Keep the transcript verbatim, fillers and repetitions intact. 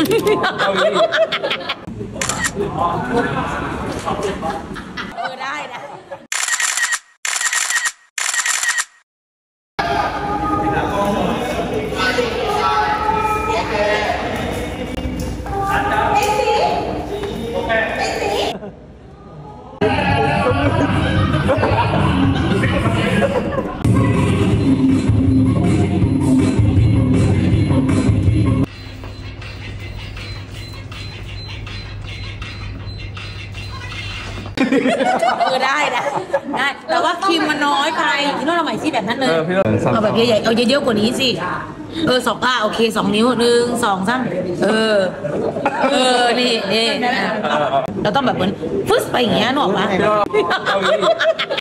เออได้นะเออได้นะได้แต่ว่าครีมมันน้อยไปพี่โน้ตเอาใหม่สิแบบนั้นเลยเอาแบบใหญ่ๆเอาเยอะๆกว่านี้สิเออสองอ่าโอเคสองนิ้วหนึ่งสองสามเออเออนี่นี่เราต้องแบบเหมือนฟึ๊สไปอย่างเงี้ยหนอกปะ